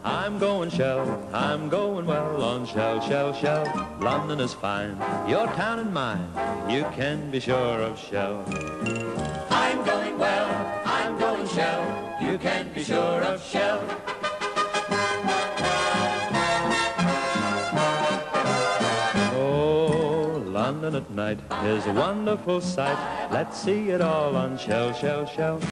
I'm going Shell, I'm going well on Shell, Shell, Shell. London is fine, your town and mine, you can be sure of Shell. I'm going well, I'm going Shell, you can be sure of Shell. Oh, London at night is a wonderful sight. Let's see it all on Shell, Shell, Shell.